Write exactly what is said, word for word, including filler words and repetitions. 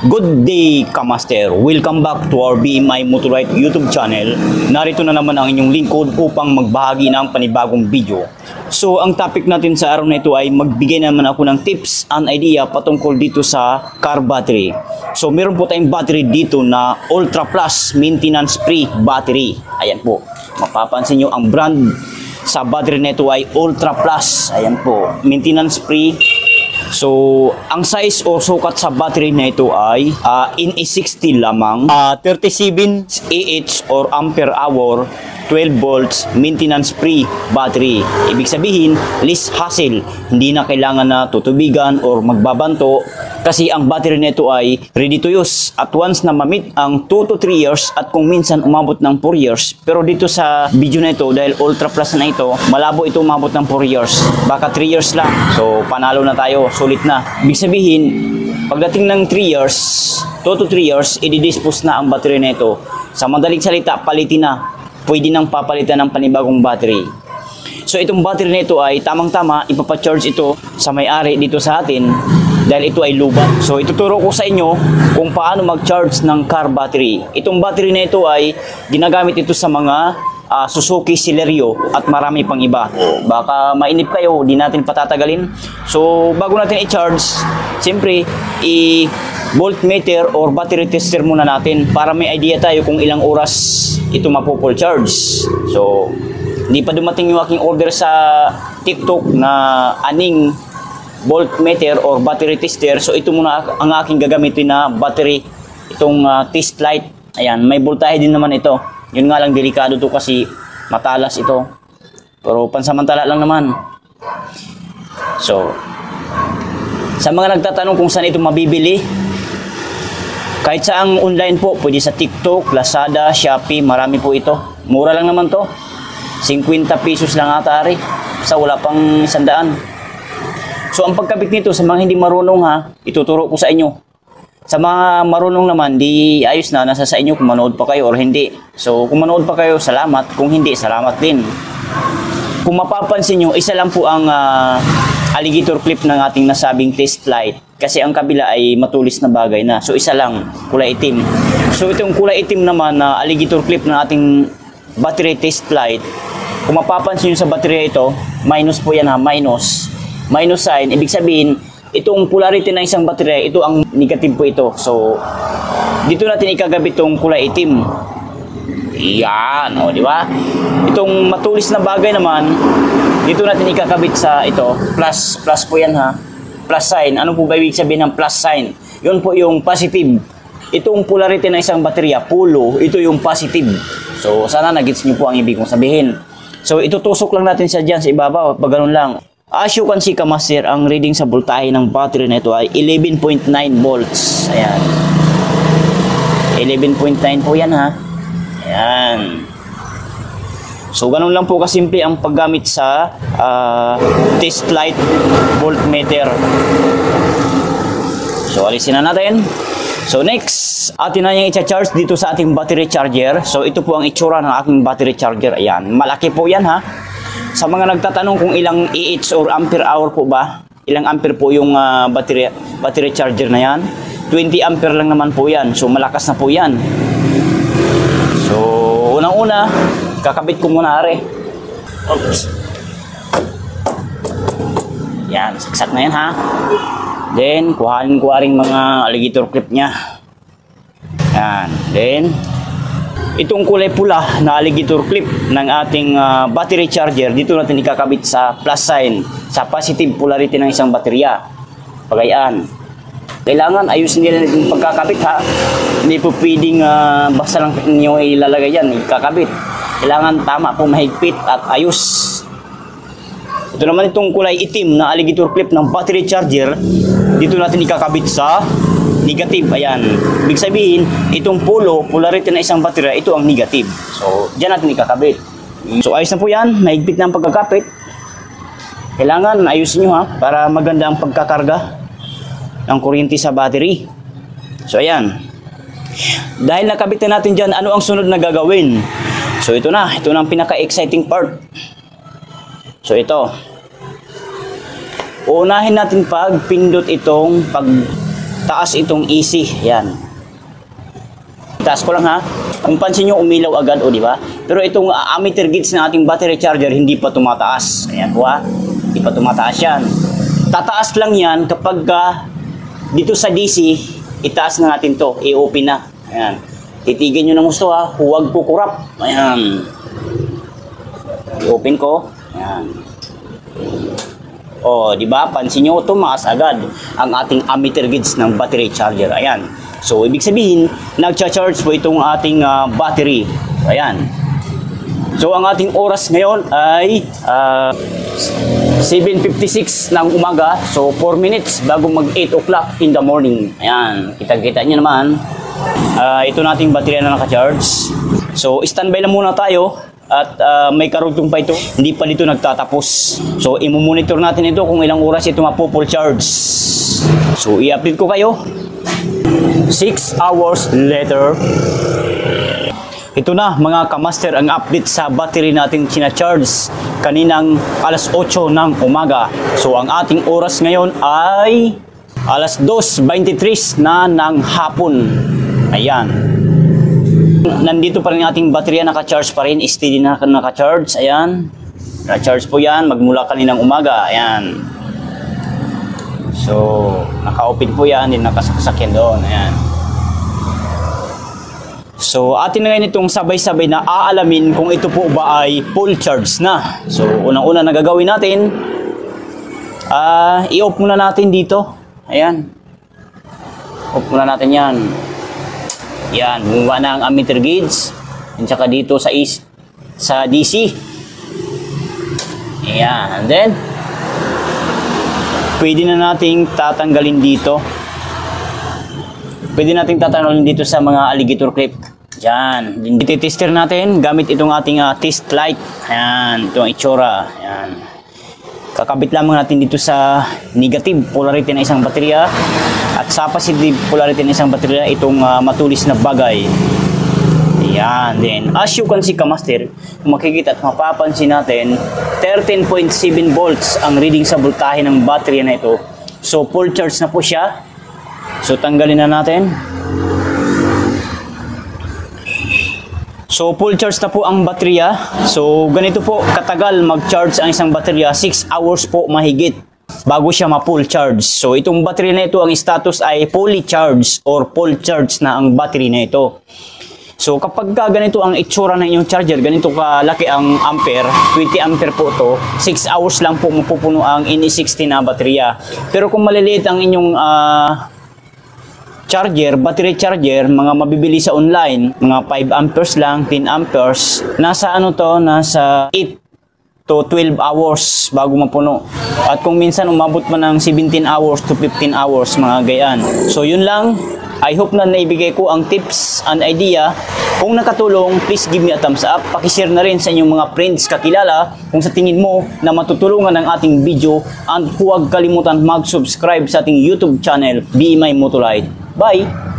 Good day, Kamaster! Welcome back to our B M I Motorite YouTube channel. Narito na naman ang inyong lingkod upang magbahagi ng panibagong video. So, ang topic natin sa araw na ito ay magbigay naman ako ng tips and idea patungkol dito sa car battery. So, meron po tayong battery dito na Ultra Plus Maintenance Free Battery. Ayan po. Mapapansin nyo ang brand sa battery na ito ay Ultra Plus. Ayan po. Maintenance Free. So, ang size o sukat sa battery na ito ay uh, N E sixty lamang, uh, thirty-seven Ah or ampere hour, twelve volts, maintenance free battery. Ibig sabihin, less hassle. Hindi na kailangan na tutubigan or magbabanto kasi ang battery na ito ay ready to use. At once na mamit ang two to three years at kung minsan umabot ng four years. Pero dito sa video na ito, dahil Ultra Plus na ito, malabo ito umabot ng four years. Baka three years lang. So, panalo na tayo. Sulit na. Ibig sabihin, pagdating ng three years, two to three years, i-dispose na ang battery na ito. Sa madaling salita, palitin na. Pwede nang papalitan ng panibagong battery. So, itong battery na ito ay tamang-tama, ipapacharge ito sa may-ari dito sa atin dahil ito ay lubat. So, ituturo ko sa inyo kung paano mag-charge ng car battery. Itong battery na ito ay ginagamit ito sa mga uh, Suzuki Celerio at marami pang iba. Baka mainip kayo, di natin patatagalin. So, bago natin i-charge, siyempre, i-voltmeter or battery tester muna natin para may idea tayo kung ilang oras ito mapo-full charge. So, hindi pa dumating yung aking order sa TikTok na aning voltmeter or battery tester. So, ito muna ang aking gagamitin na battery. Itong uh, test light. Ayan, may voltahe din naman ito. Yun nga lang, delikado to kasi matalas ito. Pero pansamantala lang naman. So, sa mga nagtatanong kung saan ito mabibili, kahit saang online po, pwede sa TikTok, Lazada, Shopee, marami po ito. Mura lang naman to. fifty pesos lang ata ari. Sa wala pang sandaan. So, ang pagkabit nito sa mga hindi marunong ha, ituturo ko sa inyo. Sa mga marunong naman, di ayos na, nasa sa inyo kung manood pa kayo or hindi. So, kung manood pa kayo, salamat. Kung hindi, salamat din. Kung mapapansin nyo, isa lang po ang uh, alligator clip ng ating nasabing test light. Kasi ang kabila ay matulis na bagay na. So, isa lang, kulay itim. So, itong kulay itim naman na uh, alligator clip ng ating battery test light, kung mapapansin nyo sa battery ito, minus po yan ha, minus. Minus sign, ibig sabihin, itong polarity ng isang battery, ito ang negative po ito. So, dito natin ikagabit itong kulay itim. Yan, o, di ba? Itong matulis na bagay naman, dito natin ikakabit sa ito. Plus, plus po yan ha. Plus sign. Ano po ba ibig sabihin ng plus sign? Yun po yung positive. Itong polarity ng isang baterya, pulo, ito yung positive. So, sana nagets nyo po ang ibig kong sabihin. So, itutusok lang natin siya dyan sa ibabaw. Pag ganun lang. As you can see, Kamaster, ang reading sa voltahe ng battery na ito ay eleven point nine volts. Ayan. eleven point nine po yan, ha? Ayan. So, ganun lang po kasimple ang paggamit sa uh, test light voltmeter. So, alisin na natin. So, next, atin na yung i-charge dito sa ating battery charger. So, ito po ang itsura ng aking battery charger. Ayan. Malaki po yan, ha? Sa mga nagtatanong kung ilang A H or ampere hour po ba, ilang ampere po yung uh, battery, battery charger na yan, twenty ampere lang naman po yan. So, malakas na po yan. So, unang-una, kakabit ko muna are. Oops. Yan, saksak na yan ha. Then, kuhanin ko aring mga alligator clip niya. Yan. Then, itong kulay pula na alligator clip ng ating uh, battery charger, dito natin ikakabit sa plus sign, sa positive polarity ng isang baterya. Pagayaan. Kailangan ayusin nila yung pagkakabit ha. Hindi po pwedeng uh, basta lang nyo ilalagay yan, ikakabit. Kailangan tama po, mahigpit at ayos. Ito naman itong kulay itim na alligator clip ng battery charger, dito natin ikakabit sa negative. Ayan. Ibig sabihin, itong polo, polarity na isang baterya, ito ang negative. So, dyan natin ikakabit. So, ayos na po yan. Mahigpit na ang pagkakapit. Kailangan ayusin nyo ha, para maganda ang pagkakarga ng kuryente sa battery. So, ayan. Dahil nakabit na natin dyan, ano ang sunod na gagawin? So, ito na. Ito na ang pinaka-exciting part. So, ito. Uunahin natin pag pindot itong pag taas itong easy. Yan. Taas ko lang ha. Kung pansin nyo, umilaw agad, o di ba? Pero itong uh, ammeter gauge ng ating battery charger, hindi pa tumataas. Ayan po ha. Hindi pa tumataas yan. Tataas lang yan kapag uh, dito sa D C, itaas na natin to. I-open na. Ayan. Titigan nyo ng gusto ha. Huwag kukurap. Ayan. I-open ko. Ayan. O, di ba? Pansin nyo, tumaas agad ang ating ammeter gauge ng battery charger. Ayan. So, ibig sabihin, nagcha-charge po itong ating uh, battery. Ayan. So, ang ating oras ngayon ay uh, seven fifty-six ng umaga. So, four minutes bago mag eight o'clock in the morning. Ayan. Kita-kita nyo naman. Uh, ito nating battery na naka-charge. So, standby lang muna tayo. At uh, may karugtong pa ito. Hindi pa dito nagtatapos. So, imumonitor natin ito kung ilang oras ito mapo-full charge. So, i-update ko kayo. six hours later. Ito na mga kamaster ang update sa battery natin sina-charge kaninang alas otso ng umaga. So ang ating oras ngayon ay alas dos twenty-three na ng hapon. Ayan. Nandito pa rin ating baterya, naka-charge pa rin, steady na naka-charge. Ayan. Na-charge po yan magmula kaninang umaga. Ayan. So, naka-open po yan, din nakasaksak yan doon. Ayan. So, atin na ngayon itong sabay-sabay na aalamin kung ito po ba ay full charge na. So, unang-una na gagawin natin, uh, i-off muna natin dito. Ayan. Off muna natin yan. Yan, bumaba na ang ammeter gauge. At saka dito sa, is, sa D C. Ayan. And then, pwede na nating tatanggalin dito. Pwede nating tatanggalin dito sa mga alligator clip. Yan. Iti-tester natin gamit itong ating uh, test light. Ayan. Itong itsura. Ayan. Kakabit lamang natin dito sa negative polarity ng isang baterya. At sa positive polarity ng isang baterya, itong uh, matulis na bagay. Ayan. Then, as you can see, kamaster, kung makikita at mapapansin natin, thirteen point seven volts ang reading sa voltahe ng battery na ito. So, full charge na po siya. So, tanggalin na natin. So, full charge na po ang baterya. So, ganito po katagal mag-charge ang isang baterya. six hours po mahigit bago siya ma-full charge. So, itong battery na ito, ang status ay fully charged or full charge na ang battery na ito. So kapag ganito ang itsura ng inyong charger, ganito kalaki ang ampere, twenty ampere po to, six hours lang po mapupuno ang N E sixty na baterya. Pero kung maliliit ang inyong uh, charger, battery charger, mga mabibili sa online, mga five amperes lang, ten amperes, nasa ano to, nasa eight to twelve hours bago mapuno. At kung minsan umabot pa ng seventeen hours to fifteen hours, mga gayaan. So yun lang. I hope na naibigay ko ang tips and idea. Kung nakatulong, please give me a thumbs up. Pakishare na rin sa inyong mga friends, kakilala, kung sa tingin mo na matutulungan ng ating video. And huwag kalimutan mag-subscribe sa ating YouTube channel, B M I Motolite. Bye!